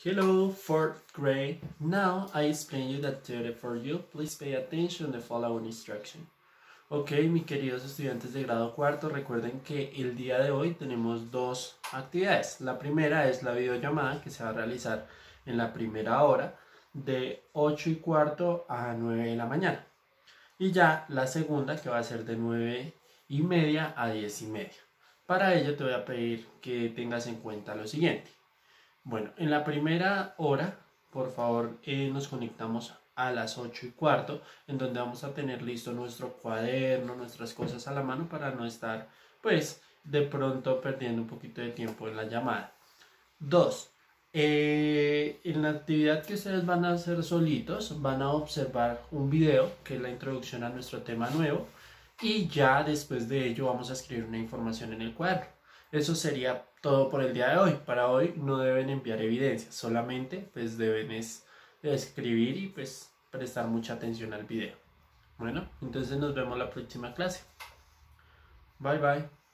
Hello, fourth grade. Now I explain you the theory for you. Please pay attention to the following instruction. Ok, mis queridos estudiantes de grado cuarto, recuerden que el día de hoy tenemos dos actividades. La primera es la videollamada que se va a realizar en la primera hora de 8:15 a 9 de la mañana. Y ya la segunda que va a ser de 9:30 a 10:30. Para ello te voy a pedir que tengas en cuenta lo siguiente. Bueno, en la primera hora, por favor, nos conectamos a las 8:15, en donde vamos a tener listo nuestro cuaderno, nuestras cosas a la mano para no estar, pues, de pronto perdiendo un poquito de tiempo en la llamada. 2. En la actividad que ustedes van a hacer solitos, van a observar un video, que es la introducción a nuestro tema nuevo, y ya después de ello vamos a escribir una información en el cuaderno. Eso sería todo por el día de hoy. Para hoy no deben enviar evidencias, solamente pues deben escribir y pues prestar mucha atención al video. Bueno, entonces nos vemos la próxima clase. Bye bye.